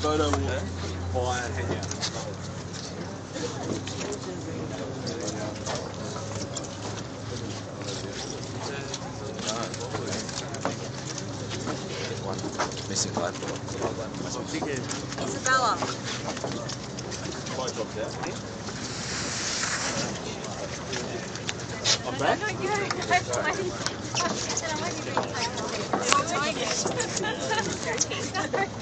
photo while I hang out. One missing line. Isabella. I'm back? I